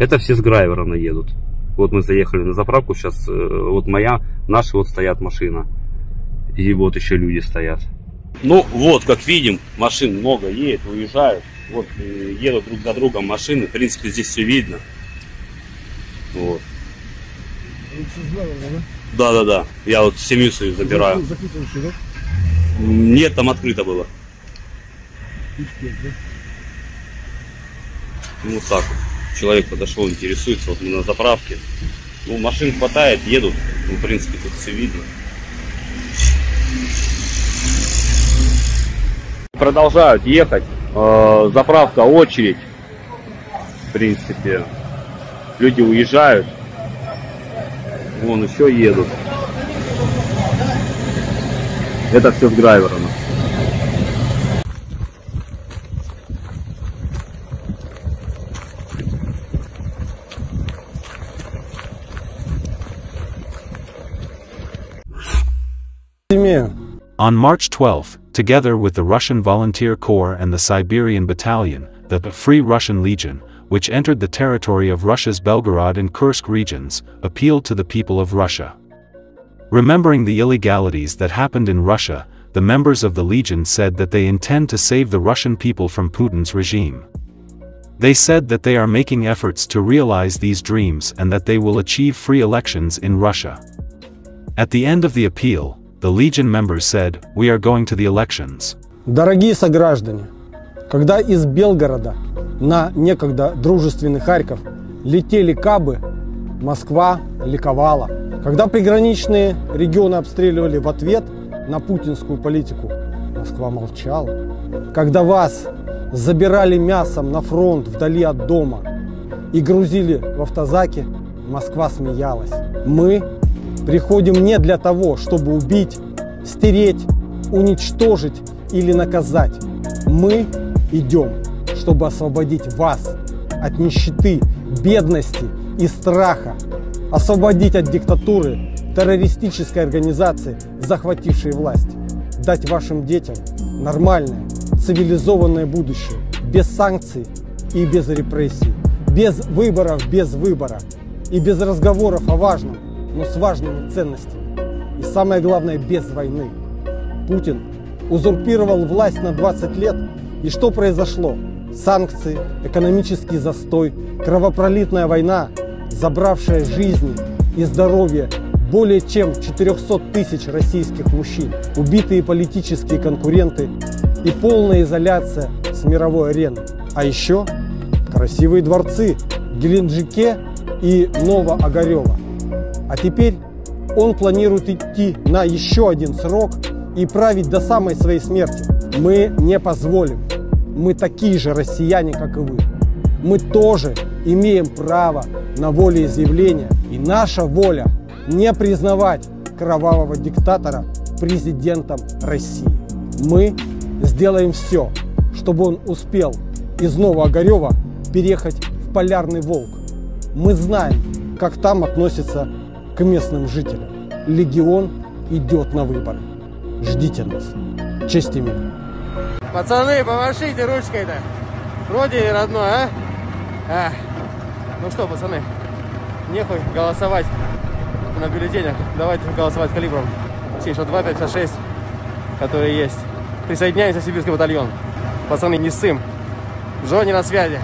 Это все с Грайворона едут. Вот мы заехали на заправку, сейчас вот наши вот стоят машина. И вот еще люди стоят. Ну вот, как видим, машин много едет, уезжают. Вот едут друг за другом машины. В принципе, здесь все видно. Вот. Да. Я вот семью свою забираю. Нет, там открыто было. Ну вот так вот. Человек подошел, интересуется, вот мы на заправке. Ну, машин хватает, едут. Ну, в принципе, тут все видно. Продолжают ехать. Заправка, очередь. В принципе, люди уезжают. Вон еще едут. Это все с Грайворона. On March 12th, together with the Russian Volunteer Corps and the Siberian Battalion, the Free Russian Legion, which entered the territory of Russia's Belgorod and Kursk regions, appealed to the people of Russia. Remembering the illegalities that happened in Russia, the members of the Legion said that they intend to save the Russian people from Putin's regime. They said that they are making efforts to realize these dreams and that they will achieve free elections in Russia. At the end of the appeal, the Legion members said, "We are going to the elections." Дорогие сограждане, когда из Белгорода на некогда дружественный Харьков летели кабы, Москва ликовала. Когда приграничные регионы обстреливали в ответ на путинскую политику, Москва молчала. Когда вас забирали мясом на фронт вдали от дома и грузили в автозаки, Москва смеялась. Мы приходим не для того, чтобы убить, стереть, уничтожить или наказать. Мы идем, чтобы освободить вас от нищеты, бедности и страха, освободить от диктатуры террористической организации, захватившей власть, дать вашим детям нормальное, цивилизованное будущее, без санкций и без репрессий, без выбора и без разговоров о важном, но с важными ценностями. И самое главное, без войны. Путин узурпировал власть на 20 лет, и что произошло? Санкции, экономический застой, кровопролитная война, забравшая жизни и здоровье более чем 400 тысяч российских мужчин, убитые политические конкуренты и полная изоляция с мировой арены. А еще красивые дворцы в Геленджике и Новоогарево. А теперь он планирует идти на еще один срок и править до самой своей смерти. Мы не позволим. Мы такие же россияне, как и вы. Мы тоже имеем право на волеизъявление. И наша воля не признавать кровавого диктатора президентом России. Мы сделаем все, чтобы он успел из Новоогарева переехать в Полярный Волк. Мы знаем, как там относятся к местным жителям. Легион идет на выборы. Ждите нас. Честь и мир. Пацаны, помашите ручкой-то. Вроде родной, а? Ну что, пацаны, нехуй голосовать на бюллетенях. Давайте голосовать калибром 762, 56, который есть. Присоединяемся в сибирский батальон. Пацаны, не ссым. Жони на связи.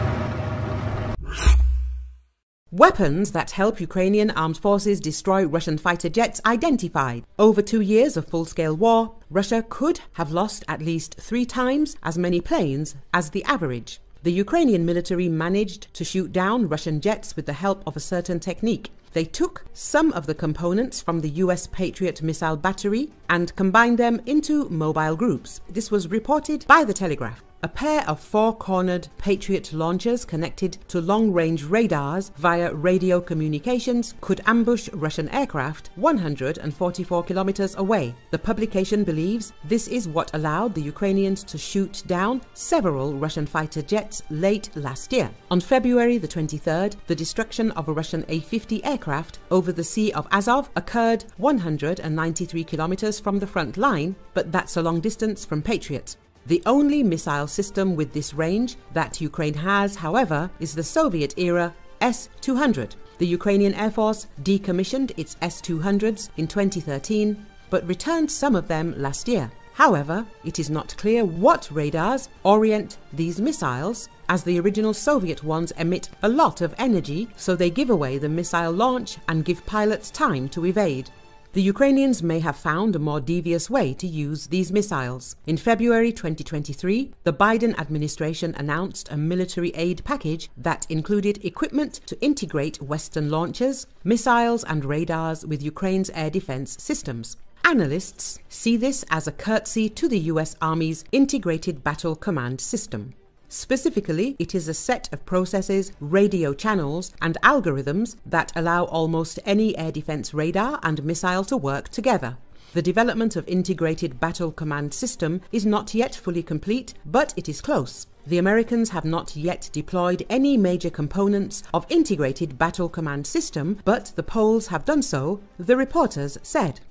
Weapons that help Ukrainian armed forces destroy Russian fighter jets identified. Over 2 years of full-scale war, Russia could have lost at least 3 times as many planes as the average. The Ukrainian military managed to shoot down Russian jets with the help of a certain technique. They took some of the components from the US Patriot missile battery and combined them into mobile groups. This was reported by The Telegraph. A pair of 4-cornered Patriot launchers connected to long-range radars via radio communications could ambush Russian aircraft 144 kilometers away. The publication believes this is what allowed the Ukrainians to shoot down several Russian fighter jets late last year. On February the 23rd, the destruction of a Russian A-50 aircraft over the Sea of Azov occurred 193 kilometers from the front line, but that's a long distance from Patriots. The only missile system with this range that Ukraine has, however, is the Soviet-era S-200. The Ukrainian Air Force decommissioned its S-200s in 2013, but returned some of them last year. However, it is not clear what radars orient these missiles, as the original Soviet ones emit a lot of energy, so they give away the missile launch and give pilots time to evade. The Ukrainians may have found a more devious way to use these missiles. In February 2023, the Biden administration announced a military aid package that included equipment to integrate Western launchers, missiles and radars with Ukraine's air defense systems. Analysts see this as a curtsy to the US Army's Integrated Battle Command System. Specifically, it is a set of processes, radio channels, and algorithms that allow almost any air defense radar and missile to work together. The development of Integrated Battle Command System is not yet fully complete, but it is close. The Americans have not yet deployed any major components of Integrated Battle Command System, but the Poles have done so, the reporters said.